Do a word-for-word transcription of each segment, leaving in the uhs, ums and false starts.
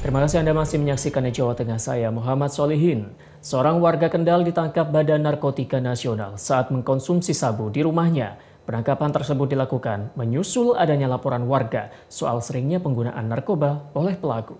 Terima kasih Anda masih menyaksikan di Jawa Tengah, saya Muhammad Solihin. Seorang warga Kendal ditangkap Badan Narkotika Nasional saat mengkonsumsi sabu di rumahnya. Penangkapan tersebut dilakukan menyusul adanya laporan warga soal seringnya penggunaan narkoba oleh pelaku.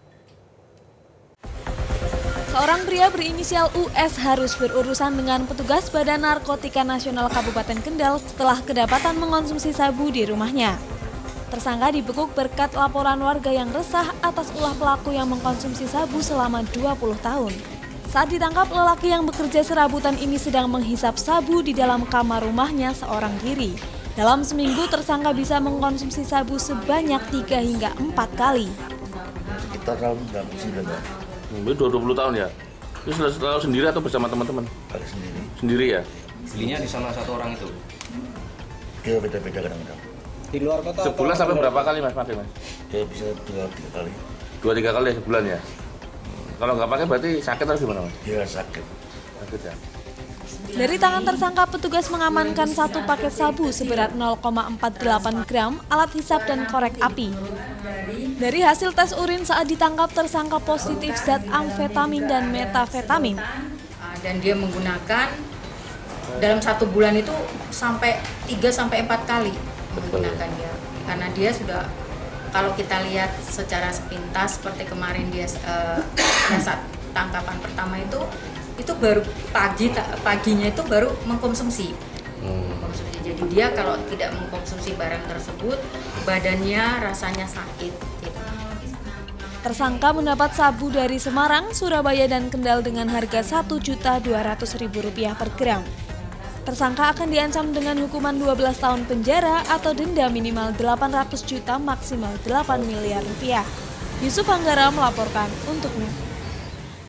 Seorang pria berinisial U S harus berurusan dengan petugas Badan Narkotika Nasional Kabupaten Kendal setelah kedapatan mengkonsumsi sabu di rumahnya. Tersangka dibekuk berkat laporan warga yang resah atas ulah pelaku yang mengkonsumsi sabu selama dua puluh tahun. Saat ditangkap, lelaki yang bekerja serabutan ini sedang menghisap sabu di dalam kamar rumahnya seorang diri. Dalam seminggu, tersangka bisa mengkonsumsi sabu sebanyak tiga hingga empat kali. Sekitar tahun berapa sih, Mbak? dua puluh tahun ya? Itu selalu sendiri atau bersama teman-teman? Ada sendiri. Sendiri ya? Belinya di sana satu orang itu? Dia beda-beda kadang-kadang. Di luar kota? Sebulan sampai berapa kali mas pakai mas? Dia bisa dua tiga kali. Dua tiga kali ya sebulan ya? Kalau nggak pakai berarti sakit atau gimana mas? Dia sakit. Sakit ya? Dari tangan tersangka, petugas mengamankan satu paket sabu seberat nol koma empat delapan gram, alat hisap dan korek api. Dari hasil tes urin saat ditangkap, tersangka positif zat amfetamin dan metafetamin. Dan dia menggunakan dalam satu bulan itu sampai tiga sampai empat kali menggunakannya. Karena dia sudah, kalau kita lihat secara sepintas seperti kemarin dia uh, saat tangkapan pertama itu itu baru pagi paginya itu baru mengkonsumsi. mengkonsumsi. Jadi dia kalau tidak mengkonsumsi barang tersebut, badannya rasanya sakit. Tersangka mendapat sabu dari Semarang, Surabaya, dan Kendal dengan harga satu juta dua ratus ribu rupiah per gram. Tersangka akan diancam dengan hukuman dua belas tahun penjara atau denda minimal delapan ratus juta maksimal delapan miliar rupiah. Yusuf Anggara melaporkan untuk N E T.